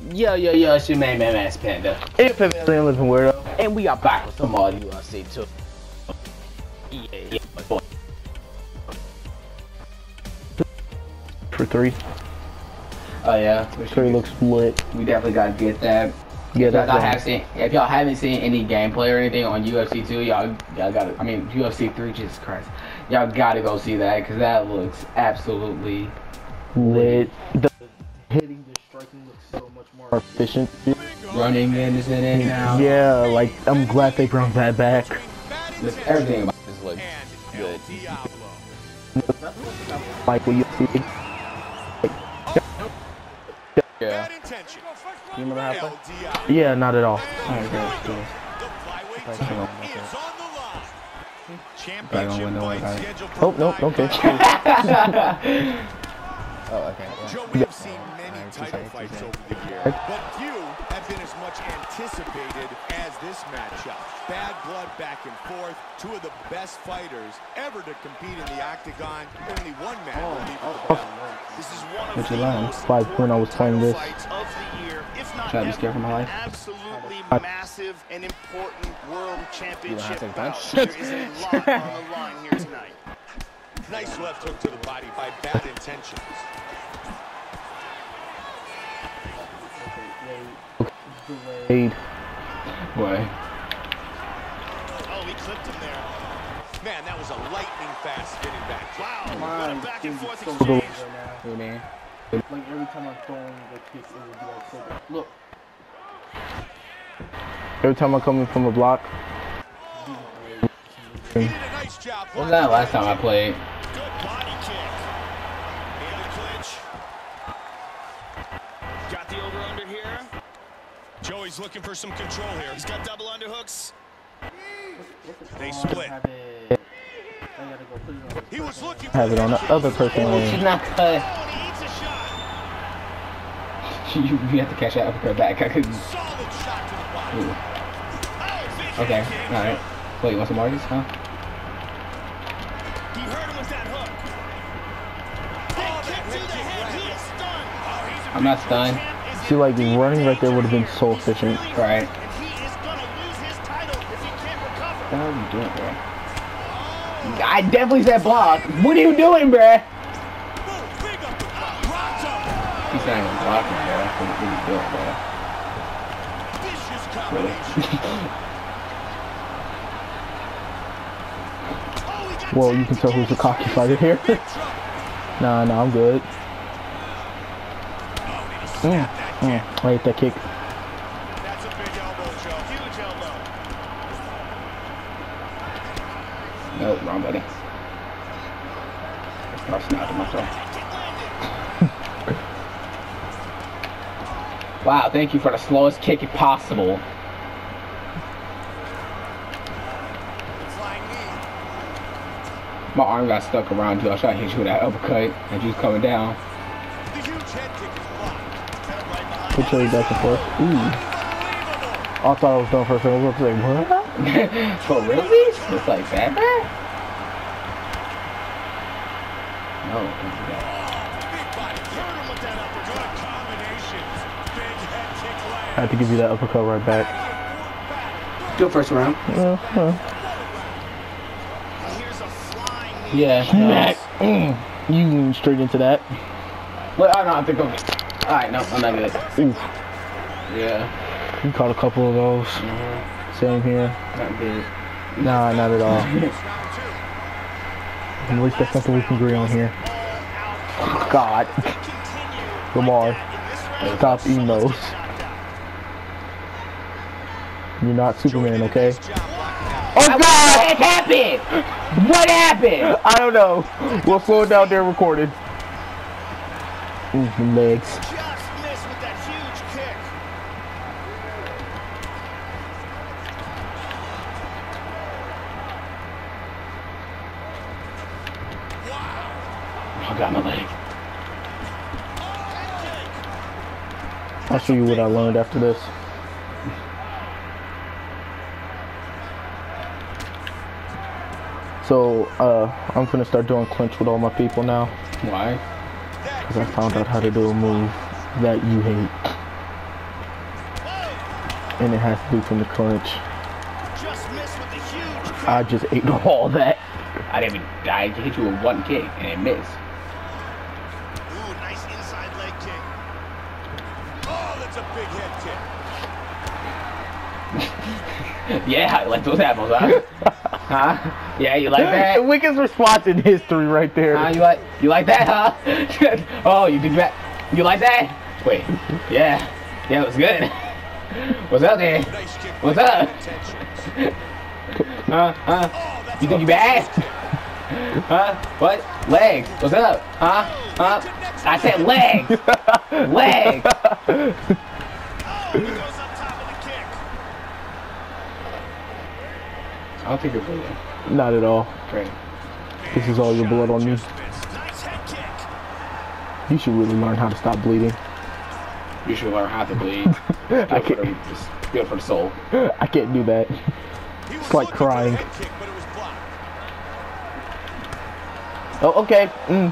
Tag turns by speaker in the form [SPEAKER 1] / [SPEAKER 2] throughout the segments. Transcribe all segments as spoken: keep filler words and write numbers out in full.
[SPEAKER 1] Yo, yo, yo, it's your main man, Max Panda.
[SPEAKER 2] It's your man, Living Weirdo.
[SPEAKER 1] And we are back with some more U F C too. Yeah, yeah, boy.
[SPEAKER 2] For three.
[SPEAKER 1] Oh yeah,
[SPEAKER 2] Three looks lit.
[SPEAKER 1] We definitely gotta get that.
[SPEAKER 2] Yeah, that's
[SPEAKER 1] I have seen. If y'all haven't seen any gameplay or anything on U F C two, y'all, y'all gotta. I mean, U F C three, Jesus Christ, y'all gotta go see that because that looks absolutely
[SPEAKER 2] lit. The hitting, the striking looks so much more efficient.
[SPEAKER 1] Running in is in it now.
[SPEAKER 2] Yeah, like I'm glad they brought that back.
[SPEAKER 1] Just everything about this looks good.
[SPEAKER 2] Like what you see.
[SPEAKER 1] Yeah.
[SPEAKER 2] You remember how I Yeah, not at all.
[SPEAKER 1] Alright, good. Cool. Probably gonna win the way, right?
[SPEAKER 2] Oh, no, okay.
[SPEAKER 1] Oh, okay.
[SPEAKER 3] Joe, we have seen many title fights over the years, but few have been as much anticipated as this matchup. Bad blood back and forth. Two of the best fighters ever to compete in the octagon. Only one man will leave the belt. This is one of
[SPEAKER 1] What'd you
[SPEAKER 3] the
[SPEAKER 1] learn?
[SPEAKER 3] most
[SPEAKER 2] Like when I was playing this.
[SPEAKER 3] fights of the year, if not
[SPEAKER 1] Try to be scared for my life.
[SPEAKER 3] absolutely
[SPEAKER 2] I-
[SPEAKER 3] massive and important world
[SPEAKER 1] You
[SPEAKER 3] championship
[SPEAKER 1] don't have
[SPEAKER 3] bout.
[SPEAKER 1] to
[SPEAKER 3] There
[SPEAKER 1] touch.
[SPEAKER 3] is a lot on the line here tonight. Nice left hook to the body by bad intentions.
[SPEAKER 2] Aid.
[SPEAKER 1] Boy.
[SPEAKER 3] Oh, he clipped him there. Man, that was a lightning fast spinning back. Wow, what a back and forth exchange.
[SPEAKER 1] Hey, man.
[SPEAKER 2] Like every time I'm throwing the kick, it would be like so bad. Look. Every time I come in from a block.
[SPEAKER 3] He did a nice job.
[SPEAKER 1] When was that last time I played?
[SPEAKER 3] Good body kick. In the clinch. Got the over under here. Joey's looking for some control here. He's got double underhooks. They split. He was looking for
[SPEAKER 2] Have it on the other person.
[SPEAKER 1] Oh, she's not cut.
[SPEAKER 3] Oh, and he eats a shot.
[SPEAKER 1] You, you have to catch that uppercut back. I couldn't.
[SPEAKER 3] Solid shot to the body.
[SPEAKER 1] Ooh.
[SPEAKER 3] Oh, big
[SPEAKER 1] Okay,
[SPEAKER 3] kick.
[SPEAKER 1] alright. Wait, you want some Marcus, huh?
[SPEAKER 3] He hurt him with that hook. Big kick to the head. He is stunned. Oh, he's a
[SPEAKER 1] I'm not
[SPEAKER 3] big
[SPEAKER 1] stunned.
[SPEAKER 3] champ. Is
[SPEAKER 2] See,
[SPEAKER 3] in
[SPEAKER 2] like
[SPEAKER 3] deep
[SPEAKER 2] running right there would have been
[SPEAKER 3] danger.
[SPEAKER 2] so
[SPEAKER 3] He's
[SPEAKER 2] efficient.
[SPEAKER 3] really
[SPEAKER 1] Right.
[SPEAKER 3] hurt, and he is gonna lose his title if he can't recover.
[SPEAKER 1] What the hell are you doing, bro? I definitely said block. What are you doing, bro?
[SPEAKER 3] Boom, big up the block. Rocked him.
[SPEAKER 1] He's not even blocking, bro. What are you doing, bro?
[SPEAKER 3] Vicious
[SPEAKER 1] Really?
[SPEAKER 3] combination. Oh, he got
[SPEAKER 2] Well, you
[SPEAKER 3] tagged
[SPEAKER 2] can tell
[SPEAKER 3] again.
[SPEAKER 2] who's the cocky fighter here.
[SPEAKER 3] Big trouble.
[SPEAKER 2] Nah, nah, I'm good.
[SPEAKER 3] Oh, did he
[SPEAKER 2] Mm,
[SPEAKER 3] snap that
[SPEAKER 2] mm,
[SPEAKER 3] kick?
[SPEAKER 2] I hate that kick.
[SPEAKER 3] That's a big elbow, Joe. Huge elbow.
[SPEAKER 1] No, wrong buddy. Start snapping myself.
[SPEAKER 3] Kick landed.
[SPEAKER 1] Wow, thank you for the slowest kick possible.
[SPEAKER 3] Flying knee.
[SPEAKER 1] My arm got stuck around you. I was trying to hit you with that uppercut and you was coming down.
[SPEAKER 3] The huge head kick is blocked. Set up right behind.
[SPEAKER 2] Put your back and forth. Ooh.
[SPEAKER 3] Unbelievable.
[SPEAKER 2] I thought I was done for a second. I was like, what?
[SPEAKER 1] For really? It's like that bad? No, don't do that.
[SPEAKER 3] Big body kick. Hurt him with that uppercut. Good combinations. Big head kick
[SPEAKER 2] I
[SPEAKER 3] lands.
[SPEAKER 2] had to give you that uppercut right back.
[SPEAKER 1] Do it first round.
[SPEAKER 2] Uh, huh.
[SPEAKER 3] Here's a flying knee.
[SPEAKER 1] Yeah.
[SPEAKER 2] Smack. Mm. You went straight into that.
[SPEAKER 1] Well, I don't have to go. Alright, no, I'm not good.
[SPEAKER 2] Oof.
[SPEAKER 1] Yeah.
[SPEAKER 2] You caught a couple of those.
[SPEAKER 1] Mm-hmm.
[SPEAKER 2] Same here.
[SPEAKER 1] Not good.
[SPEAKER 2] Nah, not at all. At least that's something we can agree on here. God. Lamar, stop eating those. You're not Superman, okay?
[SPEAKER 1] Oh God! What happened? What happened?
[SPEAKER 2] I don't know. We'll slow it down there recorded. Mm, legs.
[SPEAKER 3] Just missed with that huge kick.
[SPEAKER 1] I got my leg.
[SPEAKER 2] I'll show you what I learned after this. So, uh, I'm gonna start doing clinch with all my people now.
[SPEAKER 1] Why?
[SPEAKER 2] Because I found out how to do a move that you hate. And it has to do from the clinch.
[SPEAKER 3] Just missed with the huge
[SPEAKER 2] I just ate all that.
[SPEAKER 1] I didn't even. I hit you with one kick and it missed.
[SPEAKER 3] Ooh, nice inside leg kick. Oh, that's a big head kick.
[SPEAKER 1] Yeah, I like those apples, huh? Huh? Yeah, you like that?
[SPEAKER 2] The weakest response in history right there.
[SPEAKER 1] Huh? You like you like that, huh? Oh, you did that? You like that? Wait. Yeah. Yeah, it was good. What's up, there? What's up? Huh? Huh? You think you bad? Huh? What? Legs. What's up? Huh? Huh? I said legs. Legs.
[SPEAKER 3] Oh, he goes up top of the kick.
[SPEAKER 1] I don't think you're bleeding.
[SPEAKER 2] Not at all.
[SPEAKER 1] Great.
[SPEAKER 2] This is all your blood on me.
[SPEAKER 3] Nice head kick.
[SPEAKER 2] You should really learn how to stop bleeding.
[SPEAKER 1] You should learn how to bleed.
[SPEAKER 2] I
[SPEAKER 1] Good for,
[SPEAKER 2] can't.
[SPEAKER 1] the, it's good for the soul.
[SPEAKER 2] I can't do that.
[SPEAKER 3] He was
[SPEAKER 2] It's like
[SPEAKER 3] looking for the
[SPEAKER 2] crying.
[SPEAKER 3] head kick, but it was blocked.
[SPEAKER 2] Oh, okay. Mm.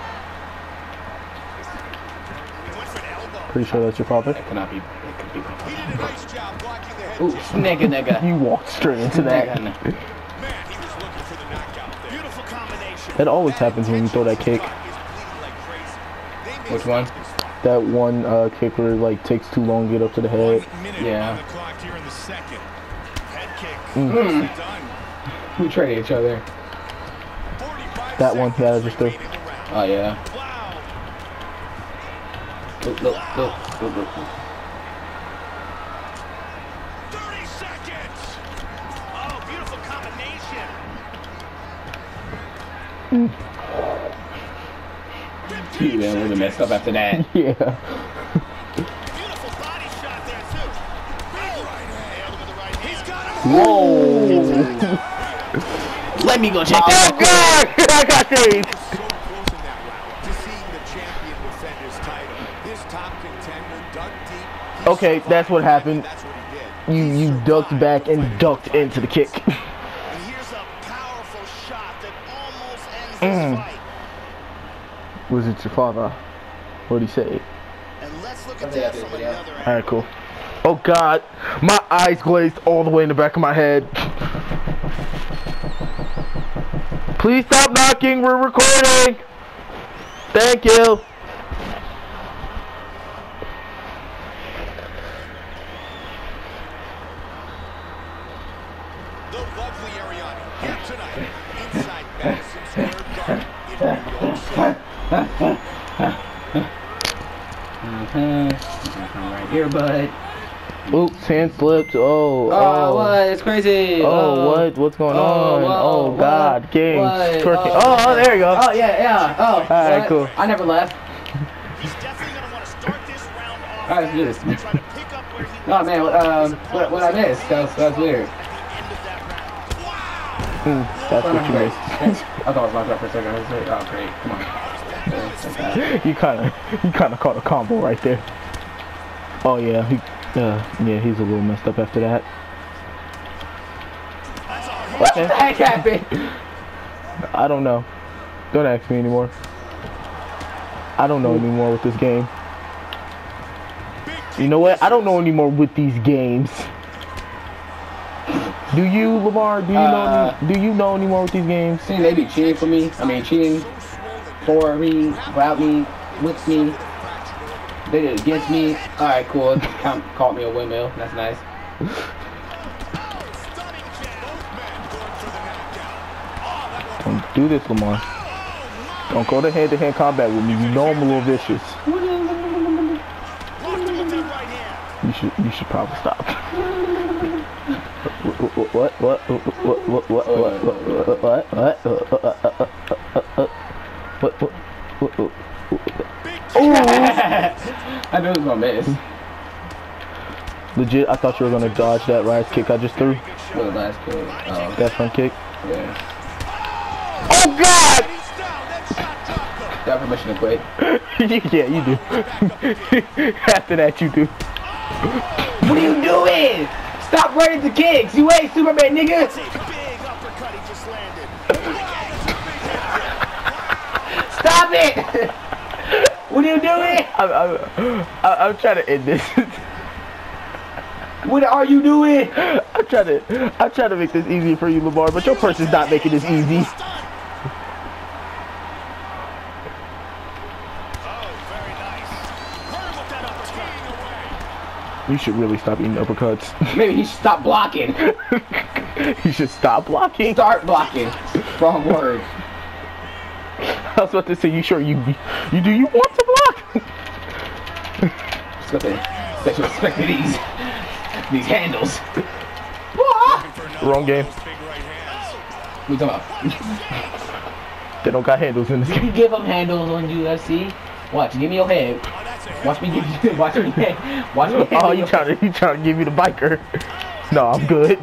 [SPEAKER 3] He went for an elbow.
[SPEAKER 2] Pretty sure that's your father.
[SPEAKER 1] That cannot be. That could be.
[SPEAKER 3] He did a nice job blocking the head
[SPEAKER 1] Ooh,
[SPEAKER 3] kick.
[SPEAKER 1] nigga, nigga.
[SPEAKER 2] You walked straight into that.
[SPEAKER 1] Nigga.
[SPEAKER 3] Man, he was looking for the knockout there. Beautiful combination.
[SPEAKER 2] That always happens when you throw that kick.
[SPEAKER 1] Which one?
[SPEAKER 2] That one uh, kick where it like takes too long to get up to the head.
[SPEAKER 3] One minute
[SPEAKER 1] Yeah.
[SPEAKER 3] on the clock here in the second. Head kick.
[SPEAKER 2] Mm.
[SPEAKER 3] Nicely done.
[SPEAKER 1] We traded each other.
[SPEAKER 3] forty-five
[SPEAKER 2] That one, yeah, I
[SPEAKER 3] seconds
[SPEAKER 2] just threw.
[SPEAKER 3] remaining in the round.
[SPEAKER 1] Oh yeah.
[SPEAKER 3] Wow.
[SPEAKER 1] Look, look, look, look, look.
[SPEAKER 3] thirty seconds. Oh, beautiful combination.
[SPEAKER 1] Gee, man, we messed up after that.
[SPEAKER 2] Yeah.
[SPEAKER 3] Beautiful body shot there too. Big right hand with the right hand. He's got him.
[SPEAKER 2] Whoa.
[SPEAKER 1] Let me go check
[SPEAKER 2] Oh
[SPEAKER 1] that.
[SPEAKER 2] God! I got saved.
[SPEAKER 3] So close in that round to seeing the champion defend his title. This top contender dug deep. He
[SPEAKER 2] Okay,
[SPEAKER 3] survived,
[SPEAKER 2] that's what happened.
[SPEAKER 3] That's what he did.
[SPEAKER 2] You
[SPEAKER 3] He
[SPEAKER 2] you ducked
[SPEAKER 3] survived
[SPEAKER 2] back and
[SPEAKER 3] by
[SPEAKER 2] ducked into the kick.
[SPEAKER 3] And here's a powerful shot that almost ends
[SPEAKER 2] Mm.
[SPEAKER 3] this fight.
[SPEAKER 2] Was it your father? What'd he say?
[SPEAKER 3] And let's look at that from another
[SPEAKER 2] All right, cool. Oh God, my eyes glazed all the way in the back of my head. Please stop knocking. We're recording. Thank you.
[SPEAKER 3] The lovely Ariani here tonight inside Madison Square Garden in New York City.
[SPEAKER 1] Uh-huh. Right here, bud.
[SPEAKER 2] Oops, hand slipped. Oh,
[SPEAKER 1] Oh,
[SPEAKER 2] oh.
[SPEAKER 1] what? It's crazy.
[SPEAKER 2] Oh, what? What's going
[SPEAKER 1] Oh,
[SPEAKER 2] on?
[SPEAKER 1] whoa,
[SPEAKER 2] Oh,
[SPEAKER 1] what?
[SPEAKER 2] God. King.
[SPEAKER 1] What?
[SPEAKER 2] Twerking.
[SPEAKER 1] Oh,
[SPEAKER 2] Oh, oh, there you go.
[SPEAKER 1] Oh, yeah, yeah. Oh,
[SPEAKER 2] All right,
[SPEAKER 1] what?
[SPEAKER 2] cool.
[SPEAKER 1] I never left.
[SPEAKER 3] He's definitely going to want to start this round off.
[SPEAKER 1] All right, let's do this.
[SPEAKER 3] Try to pick up where he
[SPEAKER 1] Oh,
[SPEAKER 3] was
[SPEAKER 1] man, um, what, what I missed? That was, that was weird.
[SPEAKER 3] at the end of that round. Wow!
[SPEAKER 2] Mm, that's what you missed.
[SPEAKER 1] I thought it was locked up for a second. I was like, oh, great. Come on. Yeah,
[SPEAKER 2] You kind of, you kind of caught a combo right there. Oh yeah, he, uh, yeah, he's a little messed up after that.
[SPEAKER 1] what the heck happened?
[SPEAKER 2] I don't know. Don't ask me anymore. I don't know anymore with this game. You know what? I don't know anymore with these games. Do you, Lamar? Do you
[SPEAKER 1] Uh,
[SPEAKER 2] know? Do you know anymore with these games?
[SPEAKER 1] See, they be cheating for me. I mean, cheating for me, without me, with me. They did it against me. All right, cool. Count, caught me a windmill. That's nice.
[SPEAKER 2] Don't do this, Lamar. Don't go to hand-to-hand combat with me. You know I'm a little vicious. You should, you should probably stop. What? What? What? What? What? What? What? What? What? What? What?
[SPEAKER 1] I knew it was gonna miss.
[SPEAKER 2] Legit, I thought you were gonna dodge that rise kick I just threw.
[SPEAKER 1] For the last kill. Oh,
[SPEAKER 2] That front kick.
[SPEAKER 1] yeah.
[SPEAKER 2] Oh God!
[SPEAKER 1] Got permission to quit.
[SPEAKER 2] Yeah, you do. After that, you do.
[SPEAKER 1] What are you doing? Stop running the kicks. You ain't Superman, nigga. Stop it. What are you doing?
[SPEAKER 2] I'm, I'm, I'm trying to end this.
[SPEAKER 1] What are you doing?
[SPEAKER 2] I'm trying to, I'm trying to make this easier for you, Lamar, but your person's not making this easy. You should really stop eating uppercuts.
[SPEAKER 1] Maybe he should stop blocking.
[SPEAKER 2] You should stop blocking.
[SPEAKER 1] Start blocking. Wrong word.
[SPEAKER 2] I was about to say, you sure you, you do you want to block?
[SPEAKER 1] Let's go there. Special respect to these, these handles.
[SPEAKER 2] Wrong game.
[SPEAKER 1] What you talking about?
[SPEAKER 2] They don't got handles in this game.
[SPEAKER 1] You give them handles on U F C. Watch, give me your head. Watch me give you. Watch me. Watch me.
[SPEAKER 2] Oh, you trying to, you trying to give me the biker? No, I'm good.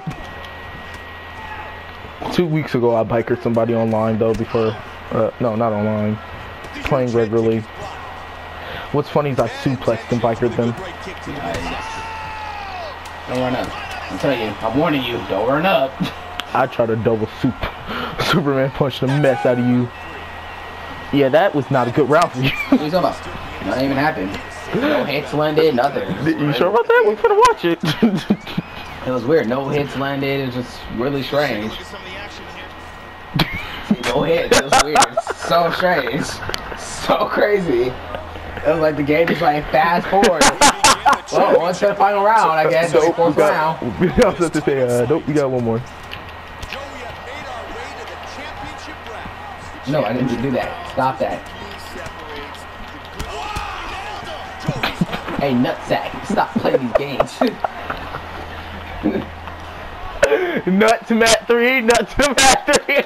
[SPEAKER 2] Two weeks ago, I bikered somebody online though. Before, uh, no, not online. Playing regularly. What's funny is I suplexed and bikered them.
[SPEAKER 1] Don't run up. I'm telling you. I'm warning you. Don't run up.
[SPEAKER 2] I tried to double soup. Superman punched the mess out of you. Yeah, that was not a good round for you.
[SPEAKER 1] What are you talking about? Nothing even happened. No hits landed, nothing.
[SPEAKER 2] You sure about that? We're gonna watch it.
[SPEAKER 1] It was weird. No hits landed. It was just really strange. No hits. It was weird. So strange. So crazy. It was like the game is like fast forward. Well, on to the final round, I guess.
[SPEAKER 2] So,
[SPEAKER 1] fourth round.
[SPEAKER 2] I was about to say, uh, nope, we got one more.
[SPEAKER 1] No, I didn't do that. Stop that. Hey, nutsack, stop playing these games.
[SPEAKER 2] Nut to mat three, nut to mat three.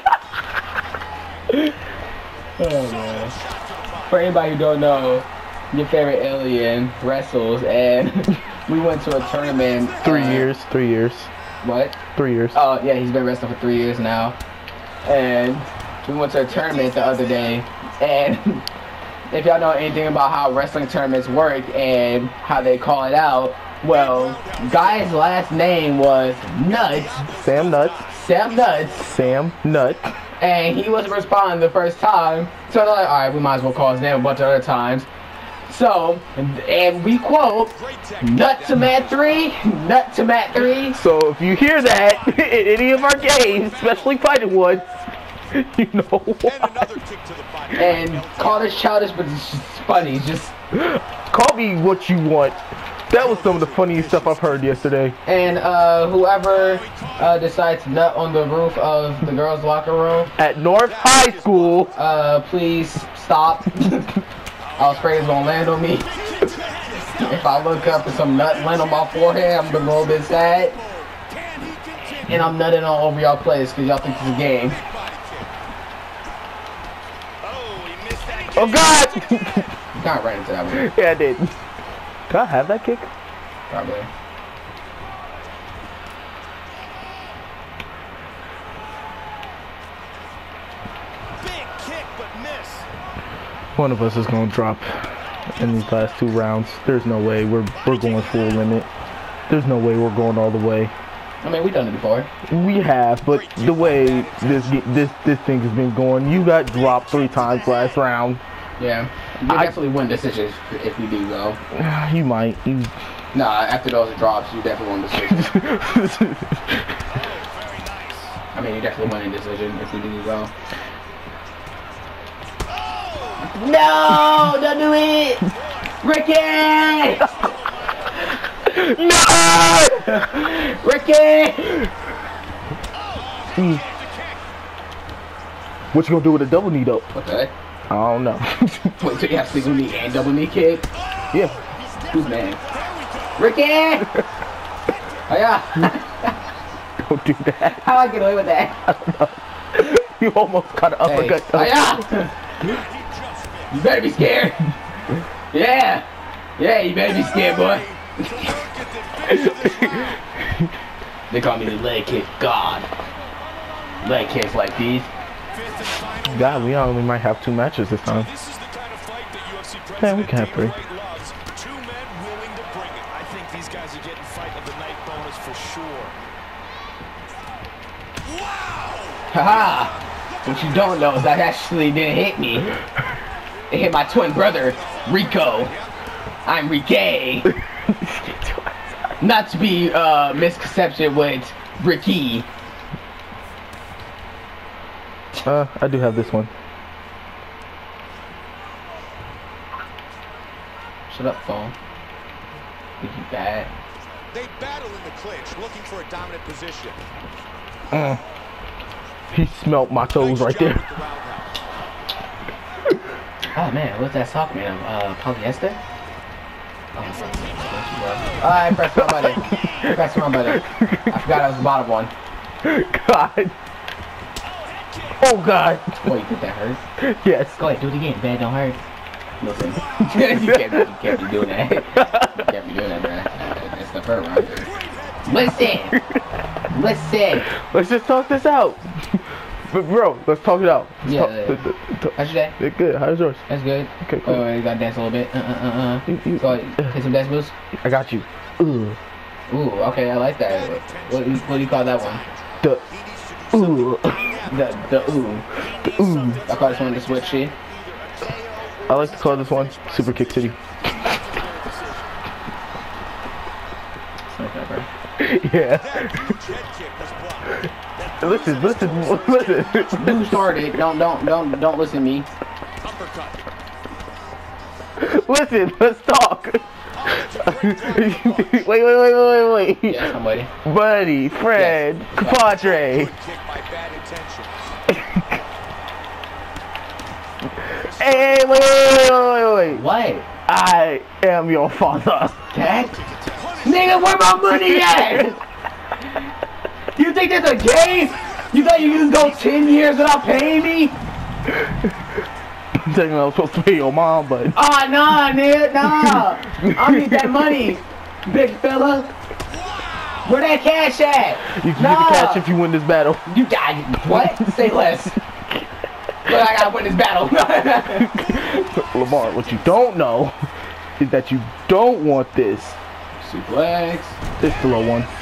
[SPEAKER 1] Oh man. For anybody who don't know, your favorite alien wrestles, and we went to a tournament.
[SPEAKER 2] Three
[SPEAKER 1] uh,
[SPEAKER 2] years, three years.
[SPEAKER 1] What?
[SPEAKER 2] Three years.
[SPEAKER 1] Oh yeah, he's been wrestling for three years now, and we went to a tournament the other day, and if y'all know anything about how wrestling tournaments work and how they call it out, well, guy's last name was Nuts.
[SPEAKER 2] Sam Nuts.
[SPEAKER 1] Sam Nuts.
[SPEAKER 2] Sam Nuts.
[SPEAKER 1] And he wasn't responding the first time, so they're like, all right, we might as well call his name a bunch of other times. So, and we quote, nut to mat three, nut to mat three.
[SPEAKER 2] So if you hear that in any of our games, especially fighting ones, you know why.
[SPEAKER 1] And call this childish, but it's just funny. It's just
[SPEAKER 2] call me what you want. That was some of the funniest stuff I've heard yesterday.
[SPEAKER 1] And uh, whoever uh, decides to nut on the roof of the girls' locker room
[SPEAKER 2] at North High School,
[SPEAKER 1] uh, please stop. I was afraid it's gonna land on me. If I look up and some nut land on my forehead, I'm a little bit sad. And I'm nutting all over y'all place because y'all think it's a game.
[SPEAKER 2] Oh God!
[SPEAKER 1] You kind of ran into that one.
[SPEAKER 2] Yeah, I did. Can I have that kick?
[SPEAKER 1] Probably.
[SPEAKER 3] Big kick, but miss.
[SPEAKER 2] One of us is gonna drop in these last two rounds. There's no way we're we're going full limit. There's no way we're going all the way.
[SPEAKER 1] I mean, we've done it before.
[SPEAKER 2] We have, but the way this this this thing has been going, you got dropped three times last round.
[SPEAKER 1] Yeah, we
[SPEAKER 2] I,
[SPEAKER 1] definitely win decisions if we do go.
[SPEAKER 2] You might. You,
[SPEAKER 1] nah, after those drops, you definitely win decisions. I mean, you definitely win a decision if we do go. No, don't do it, Ricky!
[SPEAKER 2] No,
[SPEAKER 1] Ricky!
[SPEAKER 2] Mm. What you gonna do with a double knee though?
[SPEAKER 1] What the heck?
[SPEAKER 2] I don't know.
[SPEAKER 1] Wait, so you have single knee and double knee kick?
[SPEAKER 2] Yeah.
[SPEAKER 1] Who's man? Ricky! Oh yeah.
[SPEAKER 2] Don't do that.
[SPEAKER 1] How I get away with that?
[SPEAKER 2] I don't know. You almost got an uppercut.
[SPEAKER 1] Hey. Oh yeah. You better be scared. Yeah. Yeah, you better be scared, boy. They call me the leg kick god. Leg kicks like these.
[SPEAKER 2] God, we only might have two matches this time. Yeah, we can have three.
[SPEAKER 3] Two men willing to bring it. I think these guys are getting fight of the night bonus for sure. Wow!
[SPEAKER 1] Haha! What you don't know is that actually didn't hit me. It hit my twin brother, Rico. I'm Ricky. No, not to be uh, misconception with Ricky.
[SPEAKER 2] Uh, I do have this one.
[SPEAKER 1] Shut up, phone. Think you bad?
[SPEAKER 3] They battle in the clinch, looking for a dominant position.
[SPEAKER 2] Uh, he smelt my toes right there.
[SPEAKER 1] Oh man, what's that sock made of? Uh, polyester? Oh, alright, press my button. Press my button. I forgot I was the bottom one.
[SPEAKER 2] God. Oh God.
[SPEAKER 1] Oh, you think that hurt?
[SPEAKER 2] Yes.
[SPEAKER 1] Go ahead, do it again. Bad don't hurt. Listen, you, can't, you can't be doing that. You can't be doing that, man. That's the hurt right there. Listen. Listen.
[SPEAKER 2] Let's just talk this out. But bro, let's talk it out. Let's
[SPEAKER 1] yeah.
[SPEAKER 2] talk,
[SPEAKER 1] yeah, yeah. How's your day?
[SPEAKER 2] It's good. How's yours?
[SPEAKER 1] That's good.
[SPEAKER 2] Okay, cool.
[SPEAKER 1] Wait, wait, you gotta dance a little bit. Uh, uh, uh, uh.
[SPEAKER 2] You, you,
[SPEAKER 1] Go ahead, hit some dance moves.
[SPEAKER 2] I got you. Ooh.
[SPEAKER 1] Ooh, okay, I like that. What, what, what do you call that one?
[SPEAKER 2] The ooh.
[SPEAKER 1] The, the ooh.
[SPEAKER 2] The ooh.
[SPEAKER 1] I call this one the switch shit.
[SPEAKER 2] I like to call this one Super Kick City. Yeah. Listen, listen, listen.
[SPEAKER 1] Who started? Don't, don't, don't, don't listen to me.
[SPEAKER 2] Listen, let's talk. wait, wait, wait, wait, wait, wait.
[SPEAKER 1] Yes, I'm waiting.
[SPEAKER 2] Buddy, Fred, yes. Compadre. Hey, wait, wait, wait, wait, wait.
[SPEAKER 1] What?
[SPEAKER 2] I am your father.
[SPEAKER 1] Dad? Nigga, where my money at? You think that's a game? You thought you could go ten years without paying me?
[SPEAKER 2] I'm telling you I was supposed to pay your mom, but...
[SPEAKER 1] Ah, oh, nah, nigga, nah. I need that money, big fella. Where that cash at?
[SPEAKER 2] You can
[SPEAKER 1] nah.
[SPEAKER 2] get the cash if you win this battle.
[SPEAKER 1] You got what? Say less. But I gotta win this battle.
[SPEAKER 2] Lamar, what you don't know is that you don't want this.
[SPEAKER 1] Suplex.
[SPEAKER 2] It's the low one.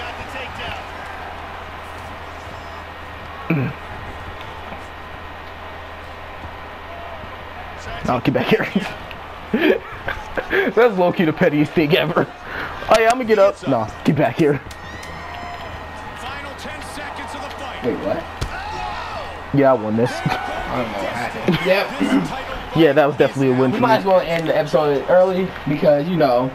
[SPEAKER 2] I'll get back here. That's low-key the pettiest thing ever. Oh yeah, I'm gonna get up. No, get back here.
[SPEAKER 3] Final ten seconds of the fight.
[SPEAKER 1] Wait, what?
[SPEAKER 2] Yeah, I won this.
[SPEAKER 1] I don't know what happened. Yep.
[SPEAKER 2] Yeah, that was definitely a win
[SPEAKER 1] We
[SPEAKER 2] for
[SPEAKER 1] might
[SPEAKER 2] me.
[SPEAKER 1] as well end the episode early because, you know.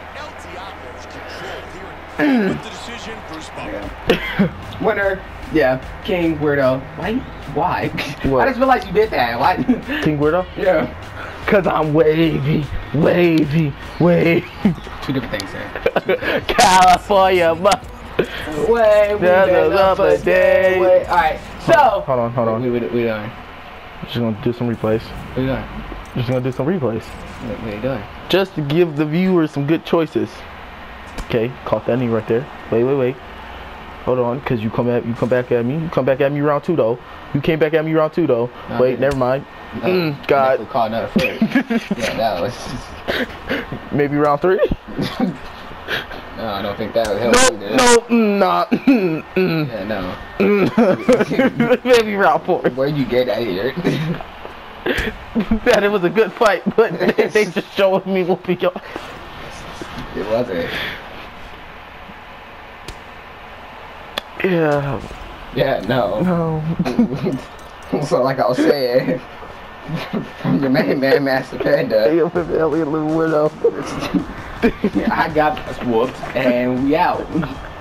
[SPEAKER 1] Winner. Yeah. King Weirdo. Why? Why?
[SPEAKER 2] What?
[SPEAKER 1] I just realized you did that. Why?
[SPEAKER 2] King Weirdo?
[SPEAKER 1] Yeah.
[SPEAKER 2] Cause I'm wavy, wavy, wavy.
[SPEAKER 1] Two different things there.
[SPEAKER 2] California,
[SPEAKER 1] Way, we
[SPEAKER 2] up a day.
[SPEAKER 1] Way. All right. So.
[SPEAKER 2] Hold on, hold on.
[SPEAKER 1] We we we doing.
[SPEAKER 2] Just gonna do some replays.
[SPEAKER 1] What are you doing?
[SPEAKER 2] Just gonna do some replays.
[SPEAKER 1] What, what are you doing?
[SPEAKER 2] Just to give the viewers some good choices. Okay, caught that knee right there. Wait, wait, wait. Hold on, cause you come at you come back at me. You come back at me round two though. You came back at me round two though.
[SPEAKER 1] No,
[SPEAKER 2] wait, never mind.
[SPEAKER 1] No,
[SPEAKER 2] mm, God.
[SPEAKER 1] We caught another foot. Yeah, that was.
[SPEAKER 2] Maybe round three.
[SPEAKER 1] No, I don't think that would help.
[SPEAKER 2] No,
[SPEAKER 1] either.
[SPEAKER 2] no, mm, nah. Mm, mm,
[SPEAKER 1] Yeah, no.
[SPEAKER 2] mm. Maybe round four.
[SPEAKER 1] Where'd you get that here?
[SPEAKER 2] That it was a good fight, but they just showed me whooping your.
[SPEAKER 1] It wasn't.
[SPEAKER 2] Yeah.
[SPEAKER 1] Yeah, no.
[SPEAKER 2] No.
[SPEAKER 1] So, like I was saying, from your main man, Master Panda.
[SPEAKER 2] Hey, Elliot, little widow.
[SPEAKER 1] I got us whooped, and we out.